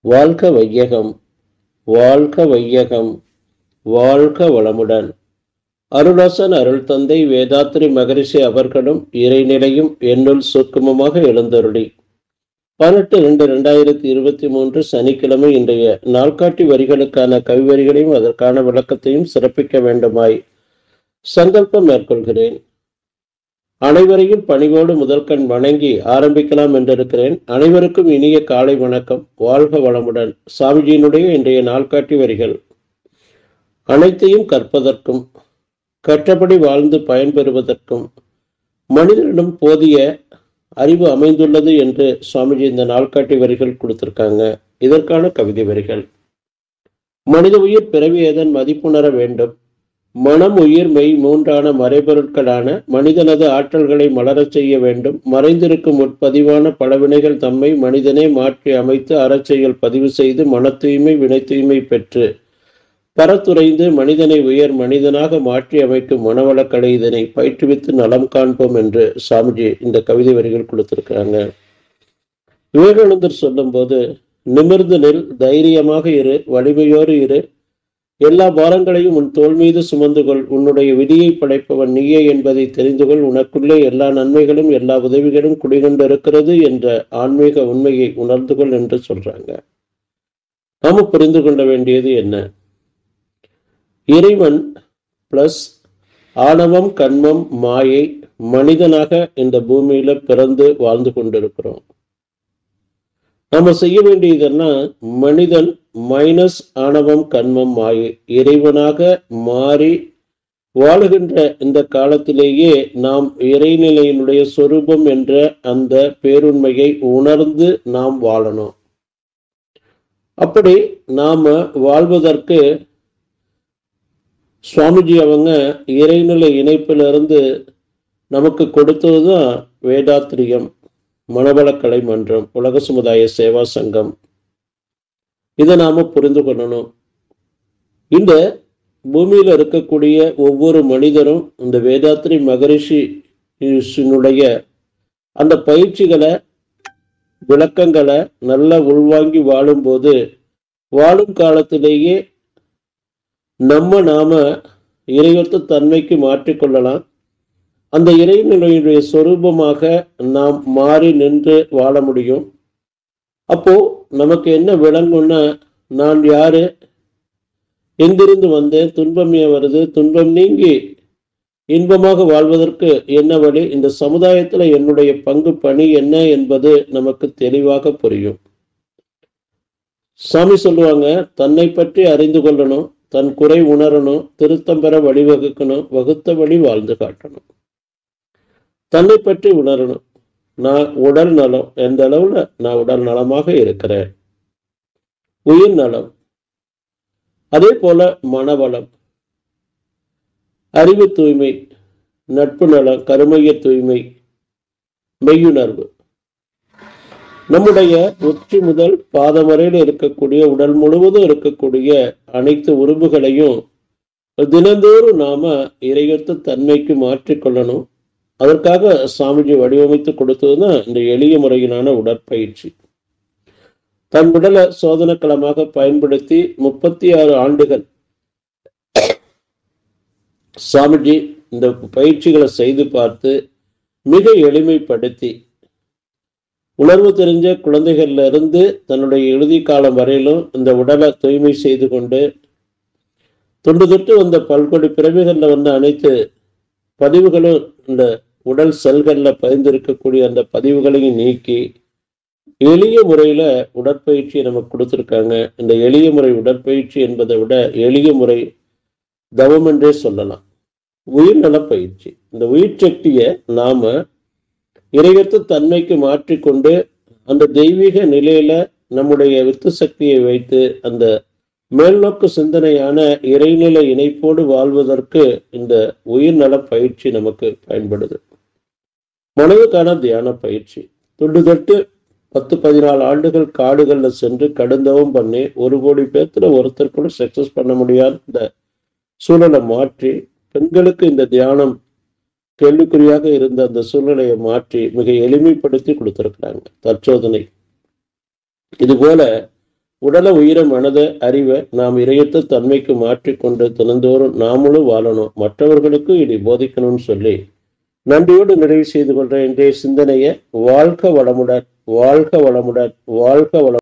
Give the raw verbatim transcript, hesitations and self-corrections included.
வாழ்க வையகம், வாழ்க வையகம், வாழ்க வளமுடன். அருளாசன் அருள் தந்தை வேதாத்ரி மகரிஷி அவர்களும் இறைநிலையும் என்னுள் சூக்குமமாக எழுந்தருளி பதினெட்டு இரண்டு இரண்டாயிரத்தி இருபத்தி மூன்று சனிக்கிழமை இன்றைய நாள்காட்டி வரிகளுக்கான கவிவரிகளையும் அதற்கான விளக்கத்தையும் சிறப்பிக்க வேண்டுமாய் சங்கல்பம் மேற்கொள்கிறேன். அனைவரையும் பணிவோடு முதல் கண் வணங்கி ஆரம்பிக்கலாம் என்றிருக்கிறேன். அனைவருக்கும் இனிய காலை வணக்கம். வாழ்க வளமுடன். சாமிஜியினுடைய இன்றைய நாள்காட்டி வரிகள். அனைத்தையும் கற்பதற்கும் கற்றபடி வாழ்ந்து பயன்பெறுவதற்கும் மனிதனிடம் போதிய அறிவு அமைந்துள்ளது என்று சுவாமிஜி இந்த நாள்காட்டி வரிகள் கொடுத்திருக்காங்க. இதற்கான கவிதை வரிகள். மனித உயிர் பிறவி ஏதன் மதிப்புணர வேண்டும். மனம் உயிர் மெய் மூன்றான மறைபொருட்களான மனிதனது ஆற்றல்களை மலரச் செய்ய வேண்டும். மறைந்திருக்கும் உட்பதிவான பலவினைகள் தம்மை மனிதனே மாற்றி அமைத்து அறச்செயல் பதிவு செய்து மன தூய்மை வினை தூய்மை பெற்று பரத்துறைந்து மனிதனை உயர் மனிதனாக மாற்றி அமைக்கும் மனவளக்கலை இதனை பயிற்றுவித்து நலம் காண்போம் என்று சாமிஜி இந்த கவிதை வரிகள் கொடுத்திருக்கிறாங்க. விவேகானந்தர் சொல்லும் போது, நிமிர்ந்து நில், தைரியமாக இரு, வலிமையோடு இரு, எல்லா பாரங்களையும் உன் தோள் மீது சுமந்து கொள், உன்னுடைய விதியை படைப்பவன் நீயே என்பதை தெரிந்து கொள், உனக்குள்ளே எல்லா நன்மைகளும் எல்லா உதவிகளும் குடிகொண்டிருக்கிறது என்ற ஆன்மீக உண்மையை உணர்ந்து கொள் என்று சொல்றாங்க. நாம புரிந்து கொள்ள வேண்டியது என்ன? இறைவன் பிளஸ் ஆணவம் கண்மம் மாயை மனிதனாக இந்த பூமியில பிறந்து வாழ்ந்து கொண்டிருக்கிறோம். நாம செய்ய வேண்டியதுன்னா மனிதன் மைனஸ் ஆணவம் கண்மம் மாயை இறைவனாக மாறி வாழுகின்ற இந்த காலத்திலேயே நாம் இறைநிலையினுடைய சொரூபம் என்ற அந்த பேருண்மையை உணர்ந்து நாம் வாழணும். அப்படி நாம வாழ்வதற்கு சுவாமிஜி அவங்க இறைநிலை இணைப்பிலிருந்து நமக்கு கொடுத்ததுதான் வேதாத்திரியம், மனவளக்கலை மன்றம், உலக சமுதாய சேவா சங்கம். இதை நாம புரிந்து கொள்ளணும். இந்த பூமியில இருக்கக்கூடிய ஒவ்வொரு மனிதரும் இந்த வேதாத்ரி மகரிஷியினுடைய அந்த பயிற்சிகளை விளக்கங்களை நல்லா உள்வாங்கி வாழும்போது வாழும் காலத்திலேயே நம்ம நாம இறைவத்து தன்மைக்கு மாற்றிக்கொள்ளலாம். அந்த இறைநிலையுடைய சொரூபமாக நாம் மாறி நின்று வாழ முடியும். அப்போ நமக்கு என்ன விளங்கும்னா, நான் யாரு, எங்கிருந்து வந்தேன், துன்பம் ஏன் வருது, துன்பம் நீங்கி இன்பமாக வாழ்வதற்கு என்ன வழி, இந்த சமுதாயத்துல என்னுடைய பங்கு பணி என்ன என்பது நமக்கு தெளிவாக புரியும். சாமி சொல்லுவாங்க, தன்னை பற்றி அறிந்து கொள்ளணும், தன் குறை உணரணும், திருத்தம் பெற வழிவகுக்கணும், வகுத்த வழி வாழ்ந்து காட்டணும். தன்னை பற்றி உணரணும். நான் உடல் நலம், எந்த அளவுல நான் உடல் நலமாக இருக்கிறேன், உயிர் நலம், அதே போல மனவளம், அறிவு தூய்மை, நட்பு நலம், கருமைய தூய்மை, மெய்யுணர்வு. நம்முடைய உச்சி முதல் பாதம் வரையில் இருக்கக்கூடிய உடல் முழுவதும் இருக்கக்கூடிய அனைத்து உறுப்புகளையும் தினந்தோறும் நாம இறையொத்த தன்மைக்கு மாற்றிக்கொள்ளணும். அதற்காக சாமிஜி வடிவமைத்து கொடுத்ததுதான் இந்த எளிய முறையிலான உடற்பயிற்சி. தன் உடலை சோதனைக்களமாக பயன்படுத்தி முப்பத்தி ஆறு ஆண்டுகள் சாமிஜி இந்த பயிற்சிகளை செய்து பார்த்து மிக எளிமைப்படுத்தி உணர்வு தெரிஞ்ச குழந்தைகள்ல இருந்து தன்னுடைய இறுதி காலம் வரையிலும் இந்த உடலை தூய்மை செய்து கொண்டு தொண்டு தொட்டு வந்த பல்கொடி பிறவிகள்ல வந்த அனைத்து பதிவுகளும் இந்த உடல் செல்கள்ல பதிந்திருக்கக்கூடிய அந்த பதிவுகளையும் நீக்கி எளிய முறையில உடற்பயிற்சியை நமக்கு கொடுத்துருக்காங்க. இந்த எளிய முறை உடற்பயிற்சி என்பதை விட எளிய முறை தவம் என்றே சொல்லலாம். உயிர்நல பயிற்சி. இந்த உயிர் சக்தியை நாம இறையற்ற தன்மைக்கு மாற்றிக்கொண்டு அந்த தெய்வீக நிலையில நம்முடைய வித்து சக்தியை வைத்து அந்த மேல்நோக்கு சிந்தனையான இறைநிலை இணைப்போடு வாழ்வதற்கு இந்த உயிர்நல பயிற்சி நமக்கு பயன்படுது. மனதுக்கான தியான பயிற்சி. தொண்டு தொட்டு பத்து பதினாலு ஆண்டுகள் காடுகள்ல சென்று கடுந்தவும் பண்ணி ஒரு கோடி பேர்த்துல ஒருத்தர் கூட சக்சஸ் பண்ண முடியாத இந்த சூழலை மாற்றி, பெண்களுக்கு இந்த தியானம் கேள்விக்குறியாக இருந்த அந்த சூழ்நிலையை மாற்றி மிக எளிமைப்படுத்தி கொடுத்திருக்கிறாங்க. தற்சோதனை. இது போல உடல உயிரை மனத அறிவை நாம் இறையத்த தன்மைக்கு மாற்றிக்கொண்டு தினந்தோறும் நாமளும் வாழணும், மற்றவர்களுக்கும் இதை போதிக்கணும்னு சொல்லி நன்றியோடு நிறைவு செய்து கொள்ற இன்றைய சிந்தனையை வாழ்க வளமுடன், வாழ்க வளமுடன், வாழ்க வளம்.